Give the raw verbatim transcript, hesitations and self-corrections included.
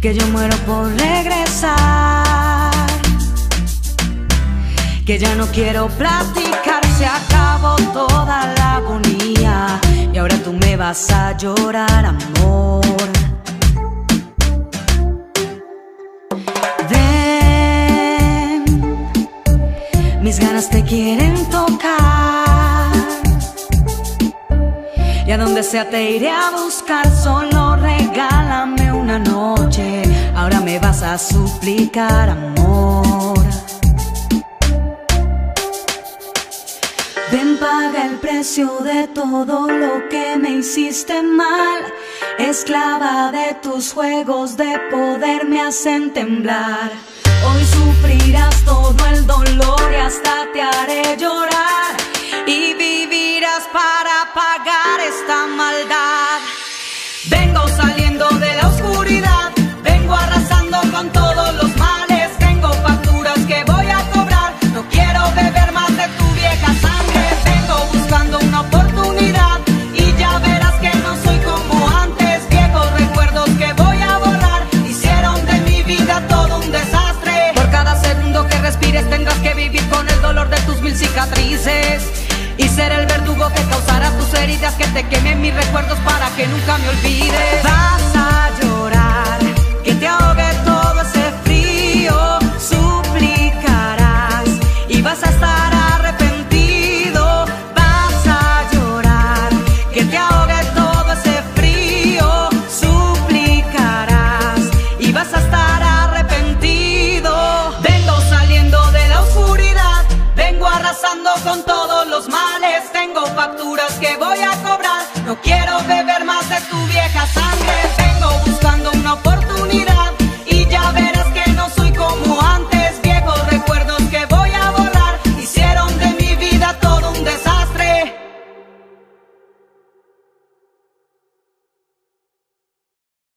que yo muero por regresar, que ya no quiero platicar, se acabó toda la agonía y ahora tú me vas a llorar, amor. Ven, mis ganas te quieren tocar y a donde sea te iré a buscar, solo regálame una noche, ahora me vas a suplicar, amor. Ven, paga el precio de todo lo que me hiciste mal, esclava de tus juegos de poder me hacen temblar. Hoy sufrirás todo el dolor y hasta te haré llorar, y vivirás para pagar esta maldad. Vengo saliendo de la oscuridad, vengo arrasando con todos los males, tengo facturas que voy a cobrar, no quiero beber más de tu vieja sangre. Vengo buscando una oportunidad y ya verás que no soy como antes. Viejos recuerdos que voy a borrar hicieron de mi vida todo un desastre. Por cada segundo que respires tendrás que vivir con el dolor de tus mil cicatrices y ser el verdugo que causará tus heridas, que te quemen mis recuerdos para que nunca me olvides. Vas a llorar, que te ahogue todo ese frío, suplicarás y vas a estar arrepentido. Vas a llorar, que te ahogue todo ese frío, suplicarás y vas a estar arrepentido. Vengo saliendo de la oscuridad, vengo arrasando con todos los males, tengo facturas que voy a cobrar, no quiero beber más de tu vieja sangre.